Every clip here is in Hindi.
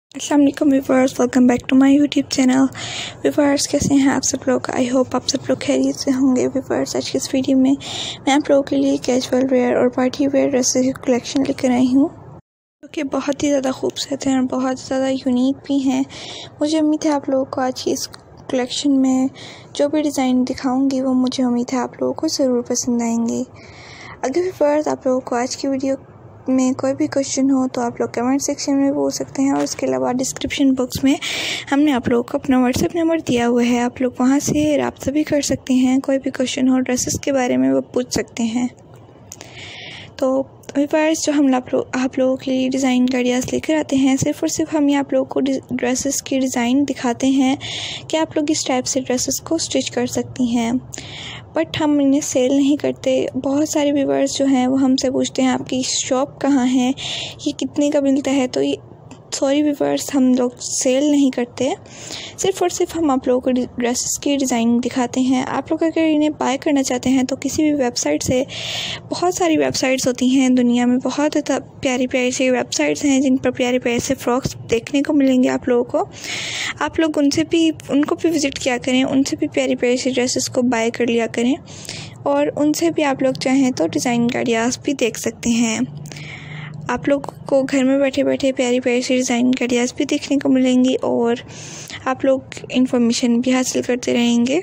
अस्सलाम वालेकुम viewers, welcome back to my YouTube channel. Viewers कैसे हैं आप सब लोग? आई होप आप सब लोग खैरियत से होंगे। व्यूअर्स आज की इस वीडियो में मैं आप लोगों के लिए कैजुअल वेयर और पार्टी वेयर ड्रेसेस की कलेक्शन लेकर आई हूँ, जो कि बहुत ही ज़्यादा खूबसूरत हैं और बहुत ज़्यादा यूनिक भी हैं। मुझे उम्मीद है आप लोगों को आज की इस कलेक्शन में जो भी डिज़ाइन दिखाऊँगी वो मुझे उम्मीद है आप लोगों को ज़रूर पसंद आएंगे। अगर व्यूअर्स आप लोगों को आज की वीडियो में कोई भी क्वेश्चन हो तो आप लोग कमेंट सेक्शन में पूछ सकते हैं, और इसके अलावा डिस्क्रिप्शन बॉक्स में हमने आप लोगों को अपना व्हाट्सएप नंबर दिया हुआ है, आप लोग वहां से रब्ता भी कर सकते हैं। कोई भी क्वेश्चन हो ड्रेसेस के बारे में वो पूछ सकते हैं। तो व्यूअर्स जो हम आप लोगों के लिए डिज़ाइन आइडियाज़ लेकर आते हैं, सिर्फ़ और सिर्फ हम ये आप लोगों को ड्रेसेस की डिज़ाइन दिखाते हैं कि आप लोग इस टाइप से ड्रेसेस को स्टिच कर सकती हैं, बट हम इन्हें सेल नहीं करते। बहुत सारे व्यूअर्स जो हैं वो हमसे पूछते हैं आपकी शॉप कहाँ है, ये कितने का मिलता है। तो ये सॉरी व्यूअर्स, हम लोग सेल नहीं करते, सिर्फ़ और सिर्फ हम आप लोगों को ड्रेसेस की डिज़ाइन दिखाते हैं। आप लोग अगर इन्हें बाय करना चाहते हैं तो किसी भी वेबसाइट से, बहुत सारी वेबसाइट्स होती हैं दुनिया में, बहुत प्यारी प्यारी सी वेबसाइट्स हैं जिन पर प्यारे प्यारे से फ्रॉक्स देखने को मिलेंगे आप लोगों को। आप लोग उनको भी विज़िट किया करें, उनसे भी प्यारी प्यारी सी ड्रेसेस को बाय कर लिया करें, और उनसे भी आप लोग चाहें तो डिज़ाइन आइडियाज़ भी देख सकते हैं। आप लोगों को घर में बैठे बैठे प्यारी प्यारी सी डिज़ाइन आइडियाज़ भी देखने को मिलेंगी, और आप लोग इन्फॉर्मेशन भी हासिल करते रहेंगे।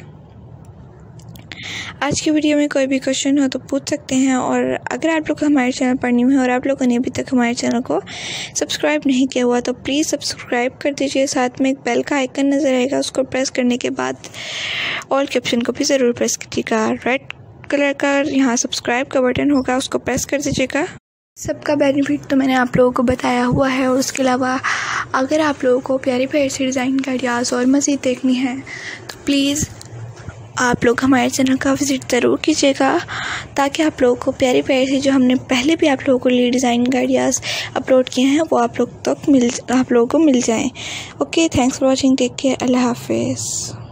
आज की वीडियो में कोई भी क्वेश्चन हो तो पूछ सकते हैं, और अगर आप लोग हमारे चैनल पर न्यू हैं और आप लोगों ने अभी तक हमारे चैनल को सब्सक्राइब नहीं किया हुआ तो प्लीज़ सब्सक्राइब कर दीजिए। साथ में एक बेल का आइकन नज़र आएगा, उसको प्रेस करने के बाद ऑल के ऑप्शन को भी ज़रूर प्रेस कीजिएगा। रेड कलर का यहाँ सब्सक्राइब का बटन होगा, उसको प्रेस कर दीजिएगा। सबका बेनिफिट तो मैंने आप लोगों को बताया हुआ है, और उसके अलावा अगर आप लोगों को प्यारी प्यारी सी डिज़ाइन का आइडियाज़ और मज़ीद देखनी है तो प्लीज़ आप लोग हमारे चैनल का विज़िट ज़रूर कीजिएगा, ताकि आप लोगों को प्यारी प्यारी सी जो हमने पहले भी आप लोगों को लिए डिज़ाइन का आइडियाज़ अपलोड किए हैं वो आप लोगों को मिल जाएँ। Okay, thanks for watching, take care, अल्लाह हाफिज़।